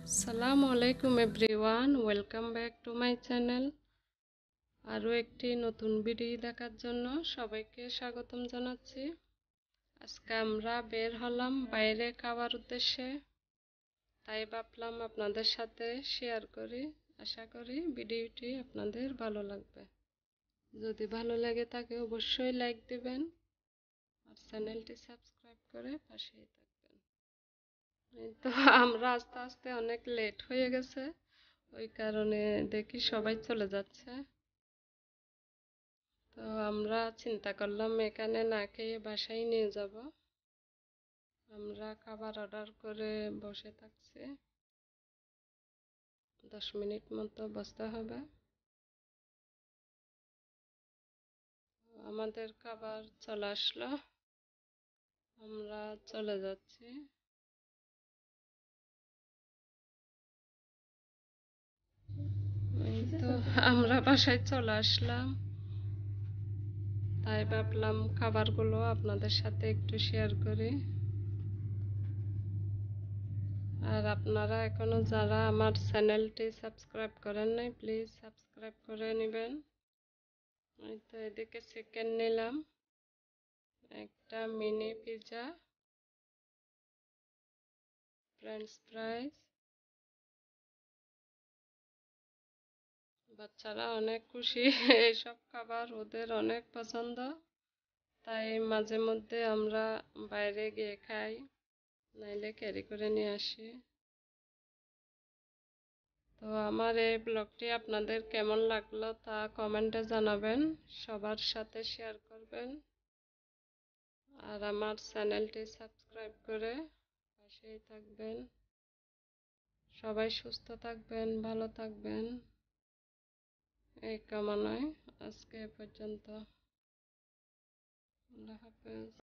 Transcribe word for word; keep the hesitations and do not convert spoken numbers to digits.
আসসালামু আলাইকুম everyone, welcome back to my channel. আরও একটি নতুন ভিডিও দেখার জন্য সবাইকে স্বাগতম জানাচ্ছি। আজকে আমরা বের হলাম বাইরে খাওয়ার উদ্দেশ্যে, তাই ভাবলাম আপনাদের সাথে শেয়ার করি। আশা করি ভিডিওটি আপনাদের ভালো লাগবে। যদি ভালো লাগে থাকে অবশ্যই লাইক দিবেন আর চ্যানেলটি সাবস্ক্রাইব করে পাশেই থাকবেন। এই তো আমরা আস্তে আস্তে অনেক লেট হয়ে গেছে, ওই কারণে দেখি সবাই চলে যাচ্ছে। তো আমরা চিন্তা করলাম এখানে না খেয়ে বাসায় নিয়ে যাব। আমরা খাবার অর্ডার করে বসে থাকছি, দশ মিনিট মতো বসতে হবে। আমাদের খাবার চলে আসলো, আমরা চলে যাচ্ছি। এই তো আমরা বাসায় চলে আসলাম, তাই ভাবলাম খাবারগুলো আপনাদের সাথে একটু শেয়ার করি। আর আপনারা এখনো যারা আমার চ্যানেলটি সাবস্ক্রাইব করেন নাই, প্লিজ সাবস্ক্রাইব করে নেবেন। এই তো এদিকে চিকেন নিলাম, একটা মিনি পিৎজা, ফ্রেঞ্চ ফ্রাইস। বাচ্চারা অনেক খুশি, এইসব খাবার ওদের অনেক পছন্দ, তাই মাঝে মধ্যে আমরা বাইরে গিয়ে খাই, নাইলে ক্যারি করে নিয়ে আসি। তো আমার এই ব্লগটি আপনাদের কেমন লাগলো তা কমেন্টে জানাবেন, সবার সাথে শেয়ার করবেন আর আমার চ্যানেলটি সাবস্ক্রাইব করে পাশেই থাকবেন। সবাই সুস্থ থাকবেন, ভালো থাকবেন, এই কামনায় আজকে এ পর্যন্ত। আল্লাহ হাফেজ।